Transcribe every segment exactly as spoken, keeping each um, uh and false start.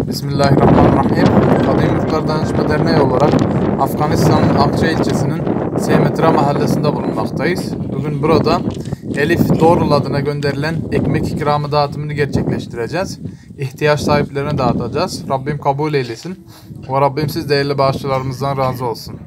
Bismillahirrahmanirrahim. Kadim Yurtlar Danışma Derneği olarak Afganistan'ın Akça ilçesinin Seymetra mahallesinde bulunmaktayız. Bugün burada Elif Doğrul adına gönderilen ekmek ikramı dağıtımını gerçekleştireceğiz. İhtiyaç sahiplerine dağıtacağız. Rabbim kabul eylesin. Ve Rabbim siz değerli bağışçılarımızdan razı olsun.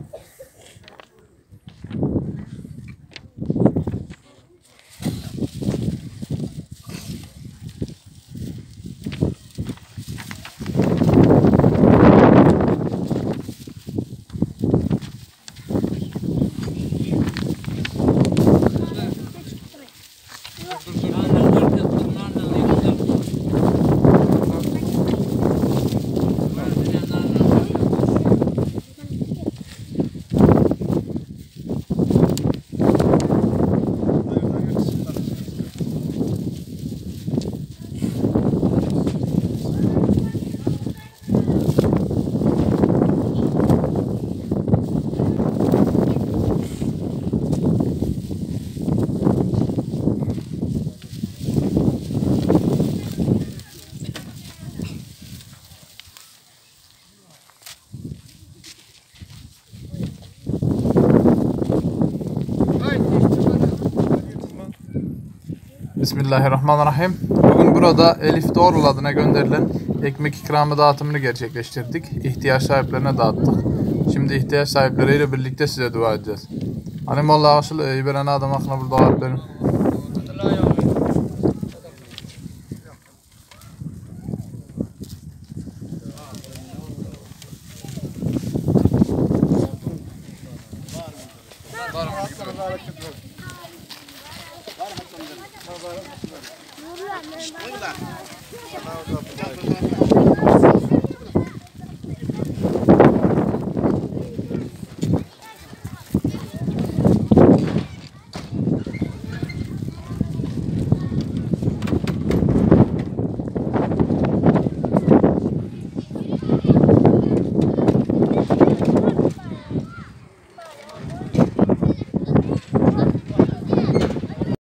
Bismillahirrahmanirrahim. Bugün burada Elif Doğrul adına gönderilen ekmek ikramı dağıtımını gerçekleştirdik. İhtiyaç sahiplerine dağıttık. Şimdi ihtiyaç sahipleriyle birlikte size dua edeceğiz. Hani Allah aşıl, iyi veren adam aklına burada var benim.